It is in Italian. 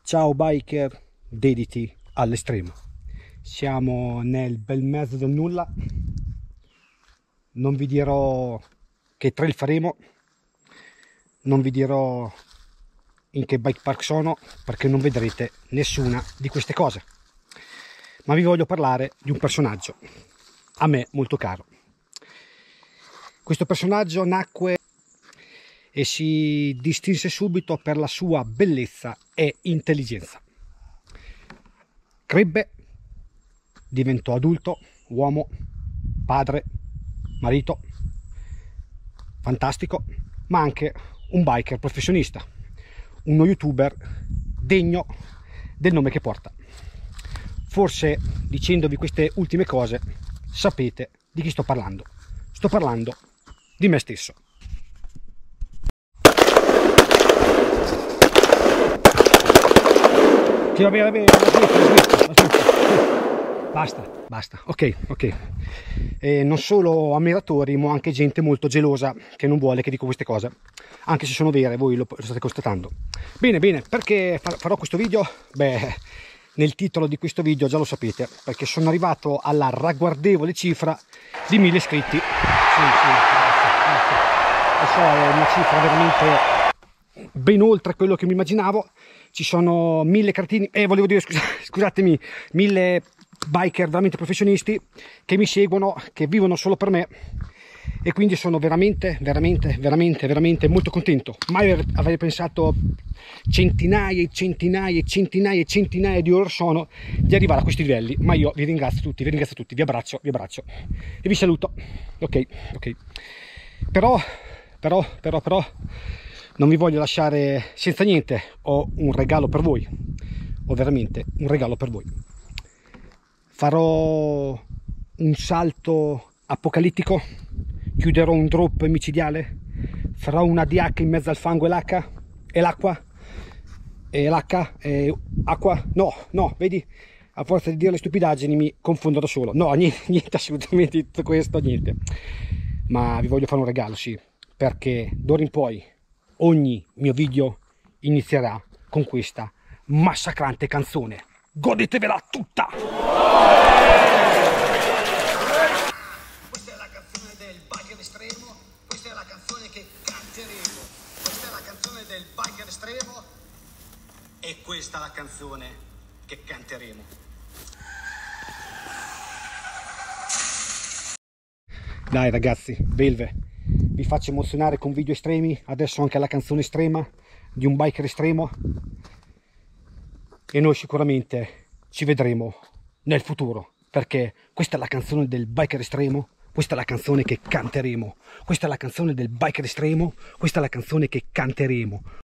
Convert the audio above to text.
Ciao biker dediti all'estremo. Siamo nel bel mezzo del nulla. Non vi dirò che trail faremo, non vi dirò in che bike park sono, perché non vedrete nessuna di queste cose. Ma vi voglio parlare di un personaggio a me molto caro. Questo personaggio nacque e si distinse subito per la sua bellezza e intelligenza. Crebbe, diventò adulto, uomo, padre, marito, fantastico, ma anche un biker professionista, uno youtuber degno del nome che porta. Forse dicendovi queste ultime cose sapete di chi sto parlando. Sto parlando di me stesso. Sì, va bene, basta, ok. Non solo ammiratori, ma anche gente molto gelosa che non vuole che dico queste cose, anche se sono vere, voi lo state constatando. Bene, perché farò questo video? Beh, nel titolo di questo video già lo sapete, perché sono arrivato alla ragguardevole cifra di 1000 iscritti. Sì, grazie. Lo so, è una cifra veramente ben oltre quello che mi immaginavo. Ci sono 1000 cartini, volevo dire, scusatemi, 1000 biker veramente professionisti che mi seguono, che vivono solo per me, e quindi sono veramente molto contento. Mai avrei pensato centinaia di ore sono di arrivare a questi livelli, ma io vi ringrazio tutti, vi abbraccio e vi saluto. Ok, però non vi voglio lasciare senza niente. Ho un regalo per voi, ho veramente un regalo per voi. Farò un salto apocalittico, chiuderò un drop micidiale, farò una DH in mezzo al fango e l'acqua, no, vedi, a forza di dire le stupidaggini mi confondo da solo. No, niente assolutamente di tutto questo, niente. Ma vi voglio fare un regalo, sì, perché d'ora in poi ogni mio video inizierà con questa massacrante canzone. Godetevela tutta! Questa è la canzone del biker estremo, questa è la canzone che canteremo, questa è la canzone del biker estremo e questa è la canzone che canteremo. Dai ragazzi, belve, vi faccio emozionare con video estremi, adesso anche la canzone estrema di un biker estremo, e noi sicuramente ci vedremo nel futuro, perché questa è la canzone del biker estremo, questa è la canzone che canteremo, questa è la canzone del biker estremo, questa è la canzone che canteremo.